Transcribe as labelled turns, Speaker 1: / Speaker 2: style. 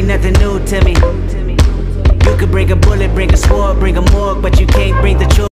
Speaker 1: ain't nothing new to me. You could bring a bullet, bring a sword, bring a morgue, but you can't bring the truth.